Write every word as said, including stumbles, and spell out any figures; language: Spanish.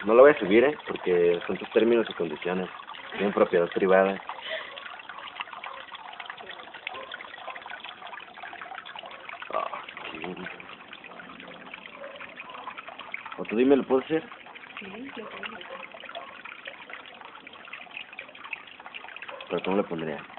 No lo voy a subir, ¿eh? Porque son tus términos y condiciones. Tienen propiedad privada. Ah, qué bonito. O tú dime, ¿lo puedo hacer? Sí, lo puedo hacer. Pero ¿cómo le pondría?